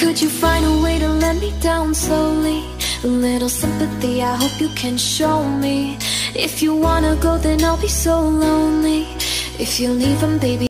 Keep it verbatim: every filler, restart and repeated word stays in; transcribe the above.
Could you find a way to let me down slowly? A little sympathy, I hope you can show me. If you wanna go, then I'll be so lonely. If you leave 'em, baby,